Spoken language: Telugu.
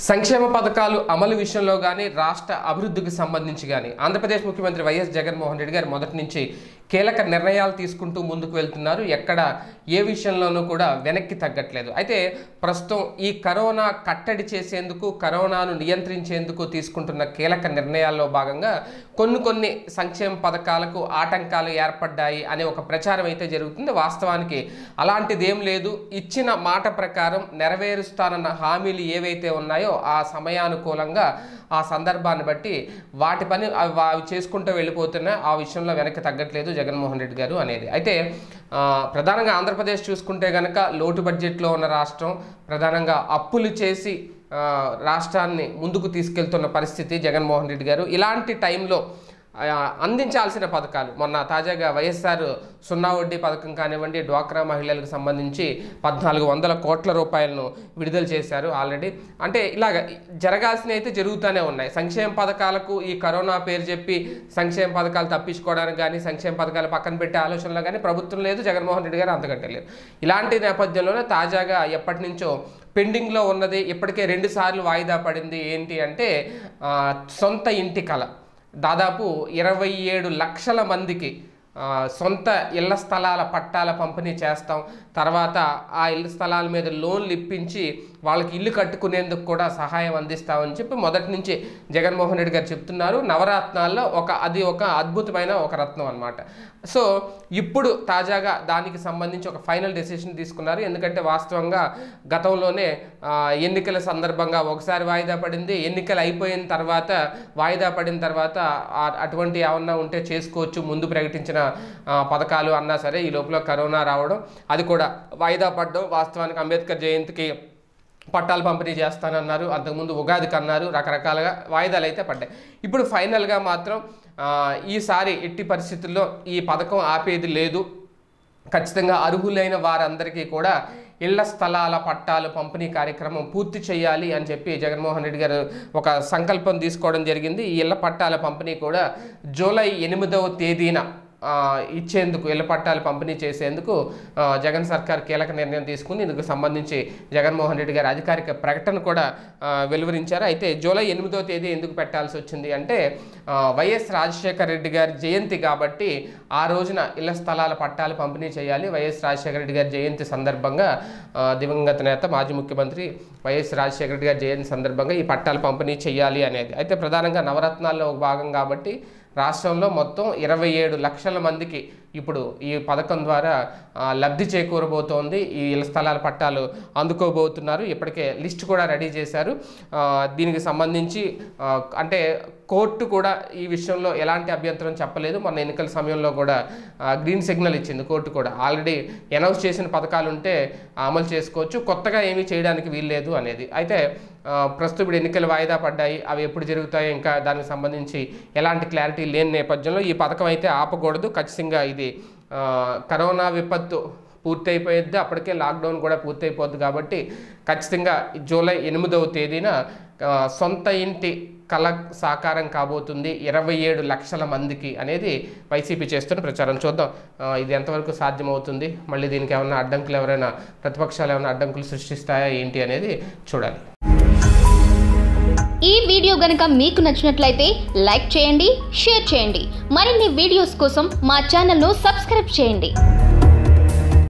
సంక్షేమ పథకాలు అమలు విషయంలో గాని రాష్ట్ర అభివృద్ధికి సంబంధించి గాని ఆంధ్రప్రదేశ్ ముఖ్యమంత్రి వైఎస్ జగన్మోహన్ రెడ్డి గారు మొదటి నుంచి కీలక నిర్ణయాలు తీసుకుంటూ ముందుకు వెళ్తున్నారు. ఎక్కడ ఏ విషయంలోనూ కూడా వెనక్కి తగ్గట్లేదు. అయితే ప్రస్తుతం ఈ కరోనా కట్టడి చేసేందుకు, కరోనాను నియంత్రించేందుకు తీసుకుంటున్న కీలక నిర్ణయాల్లో భాగంగా కొన్ని సంక్షేమ పథకాలకు ఆటంకాలు ఏర్పడ్డాయి అనే ఒక ప్రచారం అయితే జరుగుతుంది. వాస్తవానికి అలాంటిదేం లేదు. ఇచ్చిన మాట ప్రకారం నెరవేరుస్తానన్న హామీలు ఏవైతే ఉన్నాయో ఆ సమయానుకూలంగా ఆ సందర్భాన్ని బట్టి వాటి పని అవి చేసుకుంటూ వెళ్ళిపోతున్నా ఆ విషయంలో వెనక్కి తగ్గట్లేదు జగన్మోహన్ రెడ్డి గారు అనేది. అయితే ప్రధానంగా ఆంధ్రప్రదేశ్ చూసుకుంటే కనుక లోటు బడ్జెట్లో ఉన్న రాష్ట్రం, ప్రధానంగా అప్పులు చేసి రాష్ట్రాన్ని ముందుకు తీసుకెళ్తున్న పరిస్థితి జగన్మోహన్ రెడ్డి గారు. ఇలాంటి టైంలో అందించాల్సిన పథకాలు మొన్న తాజాగా వైఎస్ఆర్ సున్నా వడ్డీ పథకం కానివ్వండి, డ్వాక్రా మహిళలకు సంబంధించి 1400 కోట్ల రూపాయలను విడుదల చేశారు ఆల్రెడీ. అంటే ఇలాగ జరగాల్సినవి అయితే జరుగుతూనే ఉన్నాయి. సంక్షేమ పథకాలకు ఈ కరోనా పేరు చెప్పి సంక్షేమ పథకాలు తప్పించుకోవడానికి కానీ, సంక్షేమ పథకాలు పక్కన పెట్టే ఆలోచనలో కానీ ప్రభుత్వం లేదు, జగన్మోహన్ రెడ్డి గారు అంతకంటే లేదు. ఇలాంటి నేపథ్యంలోనే తాజాగా ఎప్పటి నుంచో పెండింగ్లో ఉన్నది, ఇప్పటికే 2 సార్లు వాయిదా పడింది ఏంటి అంటే సొంత ఇంటి కళ. దాదాపు 27 లక్షల మందికి సొంత ఇళ్ల స్థలాల పట్టాల పంపిణీ చేస్తాం, తర్వాత ఆ ఇళ్ల స్థలాల మీద లోన్లు ఇప్పించి వాళ్ళకి ఇల్లు కట్టుకునేందుకు కూడా సహాయం అందిస్తామని చెప్పి మొదటి నుంచి జగన్మోహన్ రెడ్డి గారు చెప్తున్నారు. నవరత్నాల్లో అది ఒక అద్భుతమైన ఒక రత్నం అన్నమాట. సో ఇప్పుడు తాజాగా దానికి సంబంధించి ఒక ఫైనల్ డెసిషన్ తీసుకున్నారు. ఎందుకంటే వాస్తవంగా గతంలోనే ఎన్నికల సందర్భంగా ఒకసారి వాయిదా పడింది, ఎన్నికలు అయిపోయిన తర్వాత వాయిదా పడిన తర్వాత అటువంటి ఏమన్నా ఉంటే చేసుకోవచ్చు ముందు ప్రకటించిన పథకాలు అన్నా సరే ఈ లోపల కరోనా రావడం, అది కూడా వాయిదా పడడం. వాస్తవానికి అంబేద్కర్ జయంతికి పట్టాలు పంపిణీ చేస్తానన్నారు, అంతకుముందు ఉగాదికి అన్నారు, రకరకాలుగా వాయిదాలు అయితే పడ్డాయి. ఇప్పుడు ఫైనల్గా మాత్రం ఈసారి ఎట్టి పరిస్థితుల్లో ఈ పథకం ఆపేది లేదు, ఖచ్చితంగా అర్హులైన వారందరికీ కూడా ఇళ్ల స్థలాల పట్టాలు పంపిణీ కార్యక్రమం పూర్తి చేయాలి అని చెప్పి జగన్మోహన్ రెడ్డి గారు ఒక సంకల్పం తీసుకోవడం జరిగింది. ఈ ఇళ్ల పట్టాల పంపిణీ కూడా జూలై 8వ తేదీన ఇచ్చేందుకు, ఇళ్ల పట్టాలు పంపిణీ చేసేందుకు జగన్ సర్కార్ కీలక నిర్ణయం తీసుకుని ఇందుకు సంబంధించి జగన్మోహన్ రెడ్డి గారు అధికారిక ప్రకటన కూడా వెలువరించారు. అయితే జూలై 8వ తేదీ ఎందుకు పెట్టాల్సి వచ్చింది అంటే వైఎస్ రాజశేఖర రెడ్డి గారి జయంతి కాబట్టి ఆ రోజున ఇళ్ల స్థలాల పట్టాలు పంపిణీ చేయాలి. వైఎస్ రాజశేఖర రెడ్డి గారి జయంతి సందర్భంగా దివంగత నేత మాజీ ముఖ్యమంత్రి వైఎస్ రాజశేఖర రెడ్డి గారి జయంతి సందర్భంగా ఈ పట్టాలు పంపిణీ చేయాలి అనేది. అయితే ప్రధానంగా నవరత్నాల్లో ఒక భాగం కాబట్టి రాష్ట్రంలో మొత్తం 27 లక్షల మందికి ఇప్పుడు ఈ పథకం ద్వారా లబ్ధి చేకూరబోతోంది. ఈ ఇళ్ల స్థలాల పట్టాలు అందుకోబోతున్నారు. ఇప్పటికే లిస్ట్ కూడా రెడీ చేశారు. దీనికి సంబంధించి అంటే కోర్టు కూడా ఈ విషయంలో ఎలాంటి అభ్యంతరం చెప్పలేదు. మొన్న ఎన్నికల సమయంలో కూడా గ్రీన్ సిగ్నల్ ఇచ్చింది కోర్టు కూడా. ఆల్రెడీ అనౌన్స్ చేసిన పథకాలు ఉంటే అమలు చేసుకోవచ్చు, కొత్తగా ఏమీ చేయడానికి వీల్లేదు అనేది. అయితే ప్రస్తుతం ఇప్పుడు ఎన్నికలు వాయిదా పడ్డాయి, అవి ఎప్పుడు జరుగుతాయో ఇంకా దానికి సంబంధించి ఎలాంటి క్లారిటీ లేని నేపథ్యంలో ఈ పథకం అయితే ఆపకూడదు. ఖచ్చితంగా ఇది కరోనా విపత్తు పూర్తయిపోయిద్ది, అప్పటికే లాక్డౌన్ కూడా పూర్తయిపోద్ది కాబట్టి ఖచ్చితంగా జూలై 8వ తేదీన సొంత ఇంటి కళ సాకారం కాబోతుంది 27 లక్షల మందికి అనేది వైసీపీ చేస్తున్న ప్రచారం. చూద్దాం ఇది ఎంతవరకు సాధ్యమవుతుంది, మళ్ళీ దీనికి ఏమైనా అడ్డంకులు, ఎవరైనా ప్రతిపక్షాలు ఏమైనా అడ్డంకులు సృష్టిస్తాయా ఏంటి అనేది చూడాలి. ఈ వీడియో గనుక మీకు నచ్చినట్లయితే లైక్ చేయండి, షేర్ చేయండి. మరిన్ని వీడియోస్ కోసం మా ఛానల్ను సబ్స్క్రైబ్ చేయండి.